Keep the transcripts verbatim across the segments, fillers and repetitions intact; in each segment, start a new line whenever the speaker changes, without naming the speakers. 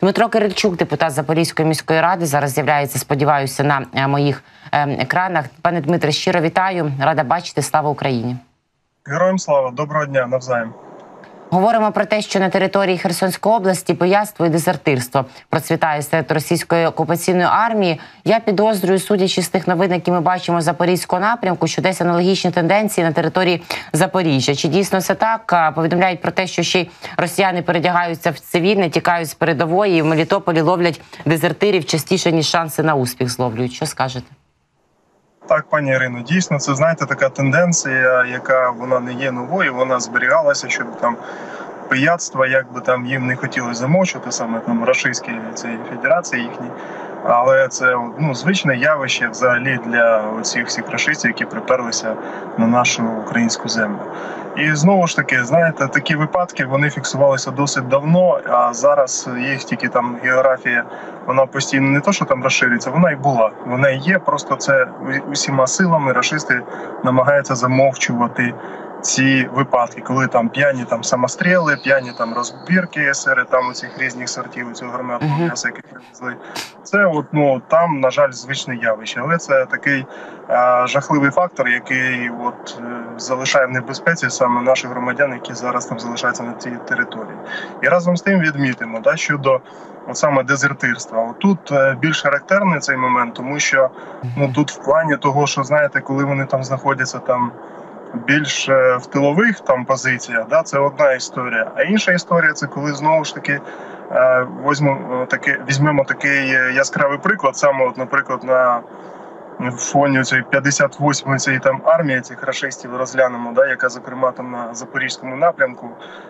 Дмитро Кирильчук, депутат Запорізької міської ради, зараз з'являється, сподіваюся, на моїх екранах. Пане Дмитре, щиро вітаю, рада бачити. Слава Україні!
Героям слава, доброго дня, навзаєм.
Говоримо про те, що на території Херсонської області пияцтво і дезертирство процвітає серед російської окупаційної армії. Я підозрюю, судячи з тих новин, які ми бачимо з Запорізького напрямку, що десь аналогічні тенденції на території Запоріжжя. Чи дійсно це так? Повідомляють про те, що ще й росіяни передягаються в цивільне, тікають з передової і в Мелітополі ловлять дезертирів частіше, ніж шанси на успіх зловлюють. Що скажете?
Так, пані Ірино, дійсно, це, знаєте, така тенденція, яка вона не є новою, вона зберігалася, щоб там пияцтва, як би там їм не хотілося замовчувати, саме там рашистські цієї федерації їхні, але це ну, звичне явище взагалі для оцих всіх рашистів, які приперлися на нашу українську землю. І знову ж таки, знаєте, такі випадки, вони фіксувалися досить давно, а зараз їх тільки там географія, вона постійно не то, що там розширюється, вона і була. Вона і є, просто це усіма силами рашисти намагаються замовчувати ці випадки, коли там п'яні там самостріли, п'яні там розбірки серед там оцих різних сортів, цього громадного м'яса, яких привезли. Це от, ну, там, на жаль, звичне явище. Але це такий а, жахливий фактор, який от, залишає в небезпеці саме наших громадян, які зараз там залишаються на цій території. І разом з тим відмітимо, да, щодо от саме дезертирства. От тут більш характерний цей момент, тому що ну, тут в плані того, що, знаєте, коли вони там знаходяться там більш в тилових там позиціях, да, це одна історія. А інша історія – це коли знову ж таки візьмемо такий, візьмемо такий яскравий приклад, саме, от, наприклад, на фоні цієї п'ятдесят восьмої цієї там армії цих рашистів розглянемо, да, яка, зокрема, там на Запорізькому напрямку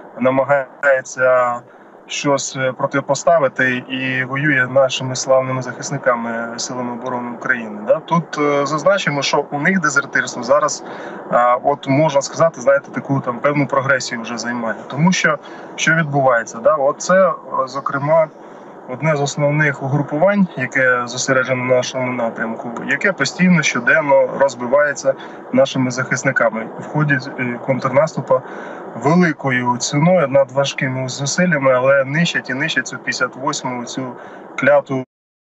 намагається щось протипоставити і воює нашими славними захисниками Силами оборони України. Да? Тут е, зазначимо, що у них дезертирство зараз, е, от можна сказати, знаєте, таку там певну прогресію вже займає. Тому що, що відбувається? Да? От це, зокрема, одне з основних угрупувань, яке зосереджено на нашому напрямку, яке постійно, щоденно розбивається нашими захисниками в ході контрнаступу великою ціною над важкими зусиллями, але нищать і нищать цю п'ятдесят восьму, цю кляту.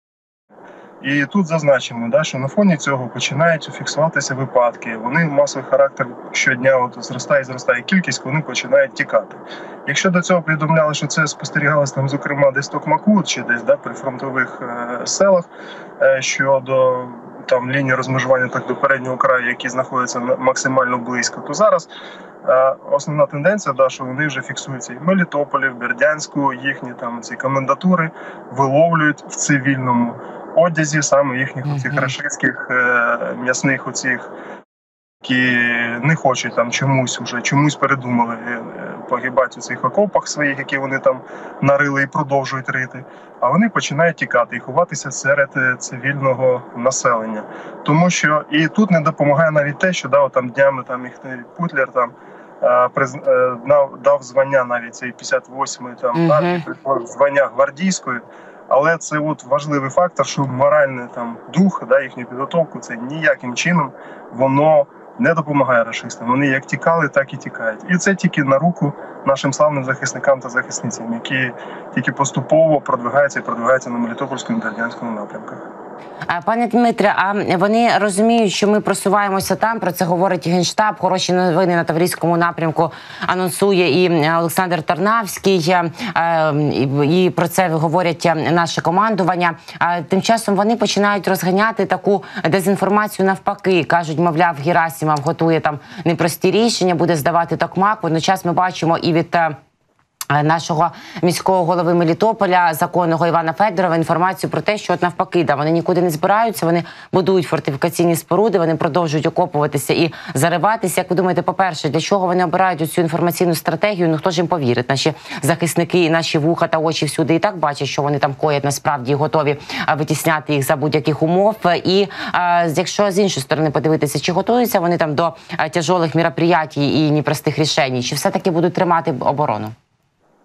І тут зазначимо, да, що на фоні цього починають фіксуватися випадки. Вони масовий характер щодня от, зростає і зростає кількість, вони починають тікати. Якщо до цього повідомляли, що це спостерігалося там, зокрема, десь Токмаку чи десь да, при фронтових е, селах е, щодо там лінії розмежування так до переднього краю, які знаходяться максимально близько, то зараз е, основна тенденція, да, що вони вже фіксуються і в Мелітополі, в Бердянську, їхні там ці комендатури виловлюють в цивільному одязі саме їхніх mm-hmm. оцих рашистських е, м'ясних оцих, які не хочуть там чомусь уже, чомусь передумали е, погибати у цих окопах своїх, які вони там нарили і продовжують рити, а вони починають тікати і ховатися серед цивільного населення. Тому що і тут не допомагає навіть те, що да, там днями там їх Путлер там е, приз, е, дав звання навіть цієї п'ятдесят восьмої там mm-hmm. звання гвардійської. Але це от важливий фактор, що моральний там дух, да, їхню підготовку, це ніяким чином воно не допомагає рашистам. Вони як тікали, так і тікають. І це тільки на руку нашим славним захисникам та захисницям, які тільки поступово продвигаються і продвигаються на Мелітопольському та Бердянському напрямках.
Пане Дмитре, а вони розуміють, що ми просуваємося там, про це говорить Генштаб, хороші новини на Таврійському напрямку анонсує і Олександр Тарнавський, і про це говорять наше командування. Тим часом вони починають розганяти таку дезінформацію навпаки. Кажуть, мовляв, Герасимов готує там непрості рішення, буде здавати Токмак. Водночас ми бачимо і від нашого міського голови Мелітополя, законного Івана Федорова, інформацію про те, що от навпаки, да, вони нікуди не збираються, вони будують фортифікаційні споруди, вони продовжують окопуватися і зариватися. Як ви думаєте, по-перше, для чого вони обирають цю інформаційну стратегію? Ну хто ж їм повірить? Наші захисники і наші вуха та очі всюди і так бачать, що вони там коять насправді і готові витісняти їх за будь-яких умов. І а, якщо з іншої сторони подивитися, чи готуються вони там до тяжолих мероприятій і непростих рішень, чи все-таки будуть тримати оборону?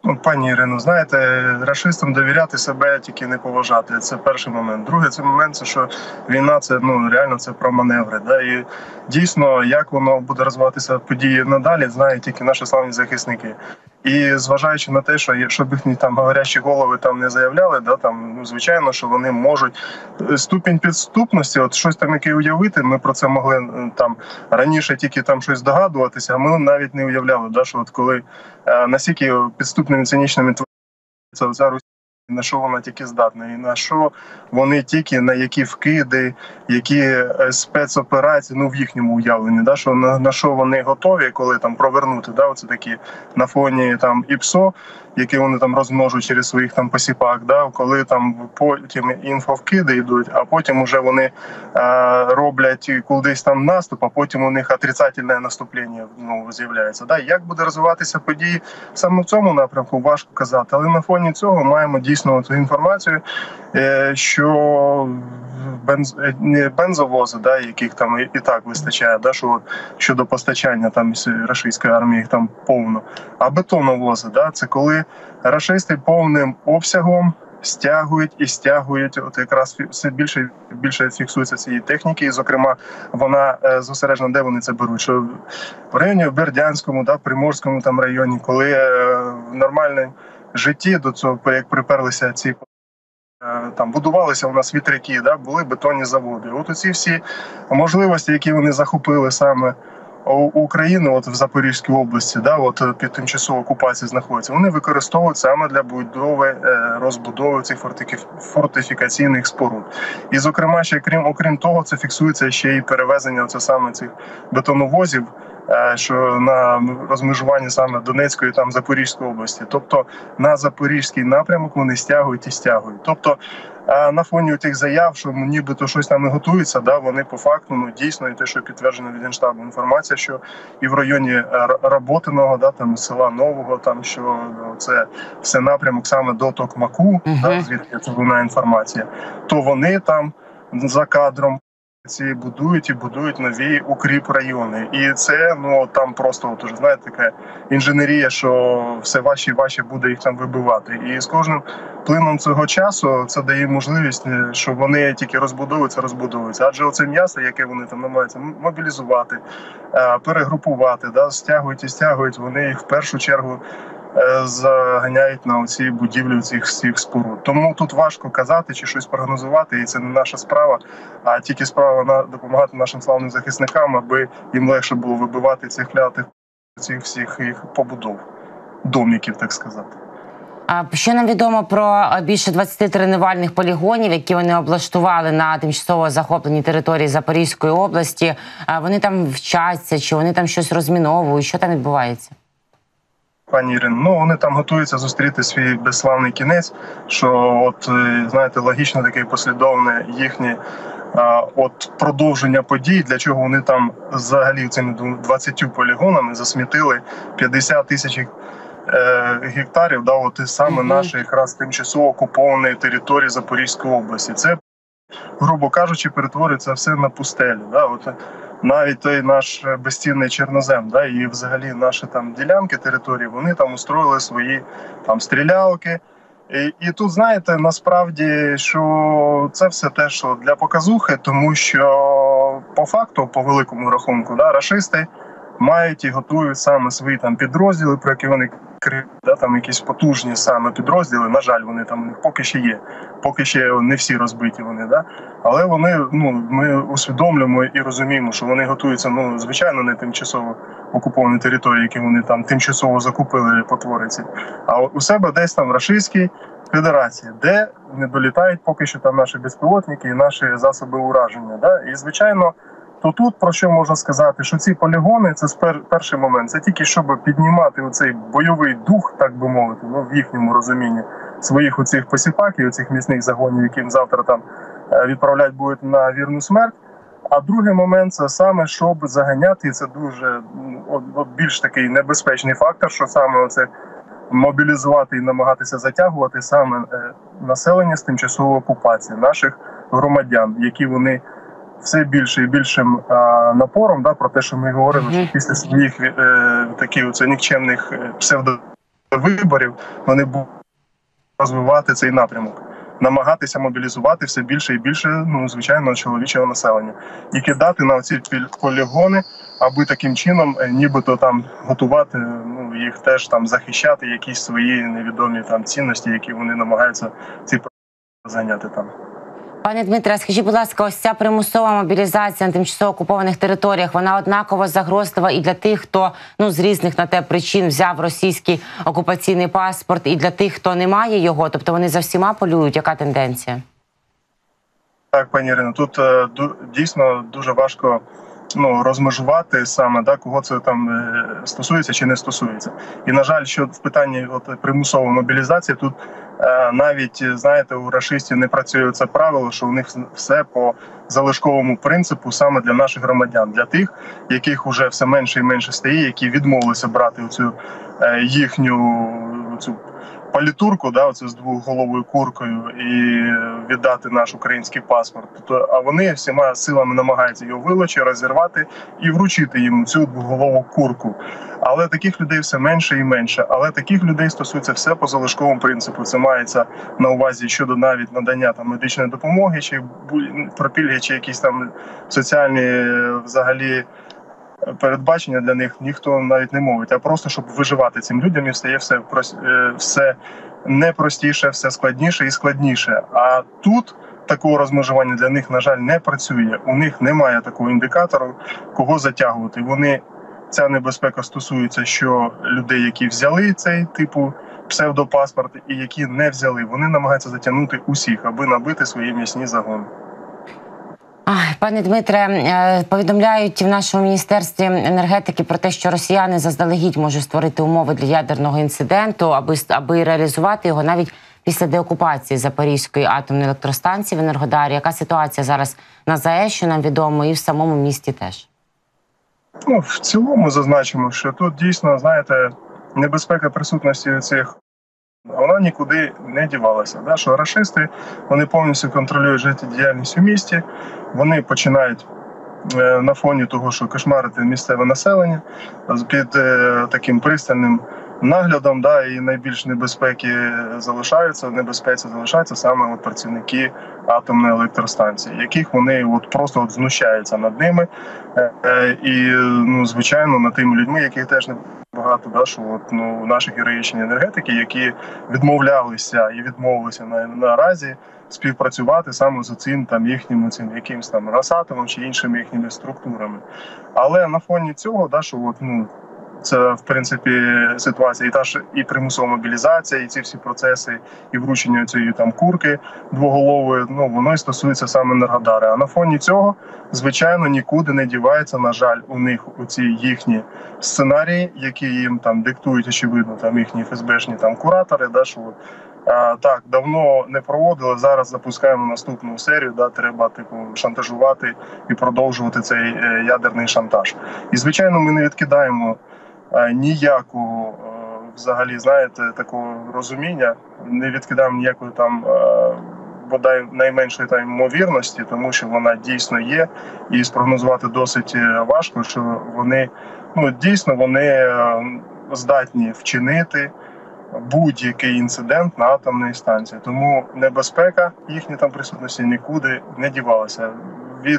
Ну, пані Ірино, знаєте, рашистам довіряти себе, тільки не поважати. Це перший момент. Другий це момент, це що війна це ну реально це про маневри. Да? І дійсно, як воно буде розвиватися події надалі, знають тільки наші славні захисники. І зважаючи на те, що щоб їхні там говорящі голови там не заявляли, да там ну звичайно, що вони можуть ступінь підступності, от щось там яке уявити. Ми про це могли там раніше тільки там щось догадуватися, а ми навіть не уявляли, да, що от коли е, настільки підступними цинічними це ця Росія, на що вона тільки здатна, і на що вони тільки, на які вкиди, які спецоперації, ну в їхньому уявленні, да, що на, на що вони готові, коли там провернути, да, оце такі на фоні там ІПСО, які вони там розмножують через своїх там посіпак, да, коли там потім інфовкиди йдуть, а потім уже вони е, роблять кудись там наступ, а потім у них отрицательне наступлення ну, з'являється. Да. Як буде розвиватися події саме в цьому напрямку, важко казати, але на фоні цього маємо дійсно цю інформацію, е, що бенз, не бензовози, да, яких там і, і так вистачає, да, що щодо постачання там з російської армії їх там повно, а бетоновози, да, це коли рашисти повним обсягом стягують і стягують, от якраз все більше і більше фіксується цієї техніки, і, зокрема, вона е, зосереджена, де вони це беруть, що в районі в Бердянському, да, Приморському там районі, коли е, в нормальному житті до цього, як приперлися ці там будувалися у нас вітряки, да, були бетонні заводи. От оці всі можливості, які вони захопили саме Україну, от в Запорізькій області, да, от під тимчасовою окупацією знаходяться, вони використовують саме для будови, розбудови цих фортифікаційних споруд. І, зокрема, ще крім окрім того, це фіксується ще і перевезення це саме цих бетоновозів, що на розмежуванні саме Донецької там Запорізької області. Тобто на Запорізький напрямок вони стягують і стягують. Тобто на фоні тих заяв, що нібито щось там не готується, да, вони по факту, ну дійсно, і те, що підтверджено від Генштабу, інформація, що і в районі Роботиного, да, там села Нового, там що це все напрямок саме до Токмаку, uh-huh. да, звідки це лунає інформація, то вони там за кадром ці будують і будують нові укріп-райони. І це, ну, там просто, от, уже, знаєте, така інженерія, що все важче і важче буде їх там вибивати. І з кожним плином цього часу це дає можливість, що вони тільки розбудовуються, розбудовуються. Адже оце м'ясо, яке вони там намагаються мобілізувати, перегрупувати, да, стягують і стягують, вони їх в першу чергу заганяють на оці будівлі цих всіх споруд. Тому тут важко казати чи щось прогнозувати, і це не наша справа, а тільки справа на допомагати нашим славним захисникам, аби їм легше було вибивати цих клятих, цих всіх їх побудов, домиків, так сказати.
Що нам відомо про більше двадцяти тренувальних полігонів, які вони облаштували на тимчасово захопленій території Запорізької області? Вони там вчаться, чи вони там щось розміновують? Що там відбувається?
Пані Ірино, ну вони там готуються зустріти свій безславний кінець, що от, знаєте, логічно таке послідовне їхнє а, от продовження подій, для чого вони там взагалі цими двадцятьма полігонами засмітили п'ятдесят тисяч е, гектарів, да, от саме mm-hmm. нашої якраз тимчасово окупованої території Запорізької області. Це, грубо кажучи, перетворюється все на пустелю. Да, от, навіть той наш безцінний чорнозем, да, і взагалі наші там ділянки території, вони там устроїли свої там стрілялки. І, і тут, знаєте, насправді, що це все те, що для показухи, тому що по факту, по великому рахунку, да, рашисти мають і готують саме свої там підрозділи, про які вони кричать, да, там якісь потужні саме підрозділи. На жаль, вони там поки ще є, поки ще не всі розбиті вони, да. Але вони, ну, ми усвідомлюємо і розуміємо, що вони готуються, ну, звичайно, не тимчасово окуповані території, які вони там тимчасово закупили потвориці, а у себе десь там в Рашистській Федерації, де не долітають поки що там наші безпілотники і наші засоби ураження, да. І звичайно, то тут про що можна сказати, що ці полігони, це перший момент, це тільки щоб піднімати оцей бойовий дух, так би мовити, ну, в їхньому розумінні, своїх оцих посіпаків, оцих міцних загонів, яким завтра там відправляти будуть на вірну смерть. А другий момент – це саме, щоб заганяти, і це дуже от, от більш такий небезпечний фактор, що саме оце мобілізувати і намагатися затягувати саме населення з тимчасової окупації, наших громадян, які вони все більше і більшим а, напором, да, про те, що ми говорили, mm-hmm. що після своїх е, таких оце нікчемних псевдо виборів вони будуть розвивати цей напрямок, намагатися мобілізувати все більше і більше, ну, звичайно, чоловічого населення і кидати на ці полігони, аби таким чином нібито там готувати, ну, їх теж там захищати, якісь свої невідомі там цінності, які вони намагаються ці зайняти там.
Пане Дмитре, скажіть, будь ласка, ось ця примусова мобілізація на тимчасово окупованих територіях, вона однаково загрозлива і для тих, хто, ну, з різних на те причин взяв російський окупаційний паспорт, і для тих, хто не має його, тобто вони за всіма полюють? Яка тенденція?
Так, пані Ірино, тут е, дійсно дуже важко, ну, розмежувати саме, да, кого це там е, стосується чи не стосується. І, на жаль, що в питанні от, примусової мобілізації, тут е, навіть, знаєте, у рашистів не працює це правило, що у них все по залишковому принципу саме для наших громадян, для тих, яких вже все менше і менше стає, які відмовилися брати оцю е, їхню оцю палітурку, да, оце з двохголовою куркою, і віддати наш український паспорт. Тобто, а вони всіма силами намагаються його вилучити, розірвати і вручити їм цю двохголову курку. Але таких людей все менше і менше. Але таких людей стосується все по залишковому принципу. Це мається на увазі щодо навіть надання там медичної допомоги, чи про пільги, чи якісь там соціальні взагалі передбачення для них ніхто навіть не мовить, а просто щоб виживати цим людям, і стає все все не простіше, все складніше і складніше. А тут такого розмежування для них, на жаль, не працює. У них немає такого індикатору, кого затягувати. Вони ця небезпека стосується, що людей, які взяли цей типу псевдопаспорт, і які не взяли, вони намагаються затягнути усіх, аби набити свої м'ясні загони.
Пане Дмитре, повідомляють в нашому Міністерстві енергетики про те, що росіяни заздалегідь можуть створити умови для ядерного інциденту, аби, аби реалізувати його навіть після деокупації Запорізької атомної електростанції в Енергодарі. Яка ситуація зараз на ЗАЕС, що нам відомо, і в самому місті теж?
Ну, в цілому зазначимо, що тут дійсно, знаєте, небезпека присутності цих, вона нікуди не дівалася. Да? Що рашисти, вони повністю контролюють життєдіяльність у місті, вони починають е, на фоні того, що кошмарити місцеве населення під е, таким пристальним наглядом, да, і найбільш небезпеки залишаються, в небезпеці залишаються саме от працівники атомної електростанції, яких вони от просто от знущаються над ними. Е, е, і, ну, звичайно, над тими людьми, яких теж не багато, да, що от, ну, наші героїчні енергетики, які відмовлялися і відмовилися на, наразі співпрацювати саме з цим там їхнім цим якимсь там Росатомом чи іншими їхніми структурами. Але на фоні цього, да, що от, ну, це, в принципі, ситуація і та ж і примусова мобілізація, і ці всі процеси, і вручення цієї там курки двоголової, ну, воно і стосується саме Енергодари. А на фоні цього, звичайно, нікуди не дівається, на жаль, у них у ці їхні сценарії, які їм там диктують, очевидно, там їхні еф ес бешні там куратори, да, що а, так, давно не проводили, зараз запускаємо наступну серію, да, треба типу шантажувати і продовжувати цей е, ядерний шантаж. І, звичайно, ми не відкидаємо ніякого, взагалі, знаєте, такого розуміння, не відкидаємо ніякої там, бодай найменшої там ймовірності, тому що вона дійсно є, і спрогнозувати досить важко, що вони, ну, дійсно, вони здатні вчинити будь-який інцидент на атомній станції. Тому небезпека їхньої там присутності нікуди не дівалася. Від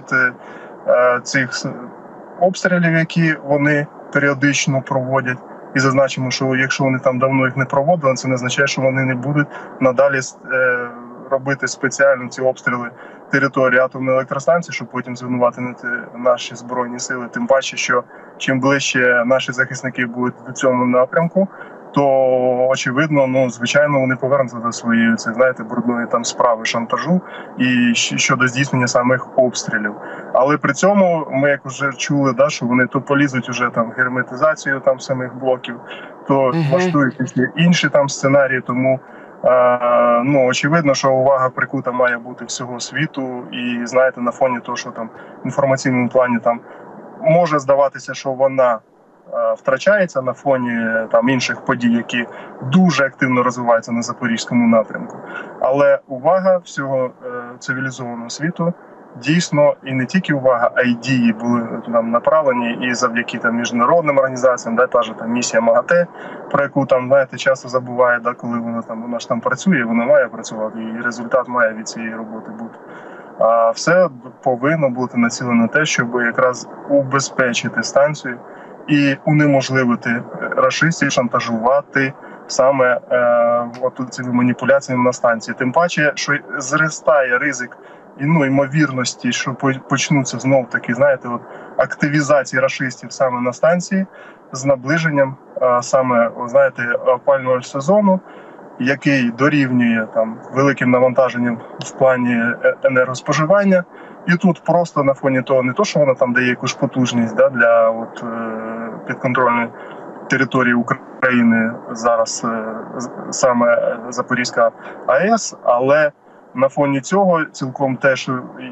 е, цих обстрілів, які вони періодично проводять, і зазначимо, що якщо вони там давно їх не проводили, це не означає, що вони не будуть надалі е, робити спеціально ці обстріли території атомної електростанції, щоб потім звинуватити наші Збройні сили. Тим паче, що чим ближче наші захисники будуть до цьому напрямку, то, очевидно, ну, звичайно, вони повернуться до своєї, це, знаєте, брудної там справи шантажу і щодо здійснення самих обстрілів. Але при цьому ми, як вже чули, да, що вони то полізуть уже там герметизацію там самих блоків, то влаштують uh-huh. інші там сценарії. Тому, а, ну, очевидно, що увага прикута має бути всього світу. І, знаєте, на фоні того, що там в інформаційному плані там може здаватися, що вона втрачається на фоні там інших подій, які дуже активно розвиваються на Запорізькому напрямку. Але увага всього е, цивілізованого світу дійсно і не тільки увага, а й дії були там направлені і завдяки там міжнародним організаціям, да, та ж там місія МАГАТЕ, про яку там, знаєте, часто забуває, да, коли вона там вона ж там працює, вона має працювати, і результат має від цієї роботи бути. А все повинно бути націлено на те, щоб якраз убезпечити станцію і унеможливити рашистів шантажувати саме е, от цими маніпуляціями на станції. Тим паче, що зростає ризик і ну, ймовірності, що почнуться знов таки, знаєте, от активізації рашистів саме на станції з наближенням е, саме, знаєте, опалювального сезону, який дорівнює там великим навантаженням в плані енергоспоживання. І тут просто на фоні того, не то, що вона там дає якусь потужність, да, для от, е, підконтрольної території України зараз е, саме Запорізька АЕС, але на фоні цього цілком теж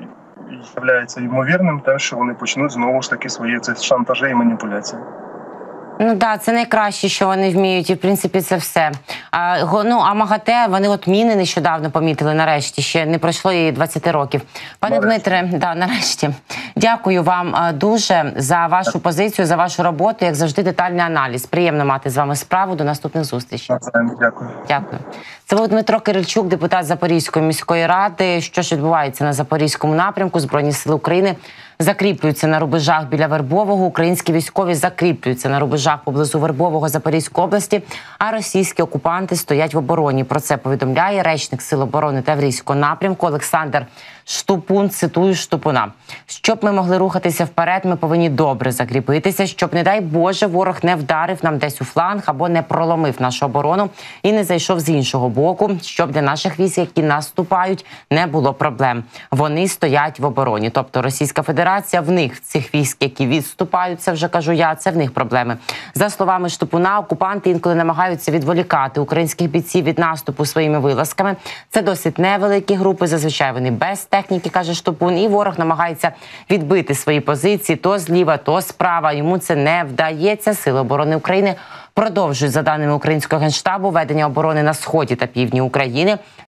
є ймовірним те, що вони почнуть знову ж таки свої ці шантажі і маніпуляції.
Ну так, да, це найкраще, що вони вміють, і в принципі це все. А, ну, а МАГАТЕ, вони от міни нещодавно помітили, нарешті, ще не пройшло і двадцять років. Пане нарешті. Дмитре, да, нарешті, дякую вам дуже за вашу позицію, за вашу роботу, як завжди, детальний аналіз. Приємно мати з вами справу, до наступних зустрічей.
Дякую.
Дякую. Це був Дмитро Кирильчук, депутат Запорізької міської ради. Що ж відбувається на Запорізькому напрямку? Збройні сили України закріплюються на рубежах біля Вербового, українські військові закріплюються на рубежах поблизу Вербового Запорізької області, а російські окупанти стоять в обороні. Про це повідомляє речник Сил оборони Таврійського напрямку Олександр Штупун, цитую Штупуна. Щоб ми могли рухатися вперед, ми повинні добре закріпитися, щоб, не дай Боже, ворог не вдарив нам десь у фланг або не проломив нашу оборону і не зайшов з іншого боку, щоб для наших військ, які наступають, не було проблем. Вони стоять в обороні. Тобто Російська Федерація, в них, цих військ, які відступають, це вже кажу я, це в них проблеми. За словами Штупуна, окупанти інколи намагаються відволікати українських бійців від наступу своїми вилазками. Це досить невеликі групи, зазвичай вони без техніки, каже Штупун, і ворог намагається відбити свої позиції то зліва, то справа. Йому це не вдається. Сили оборони України продовжують, за даними українського генштабу, ведення оборони на сході та півдні України.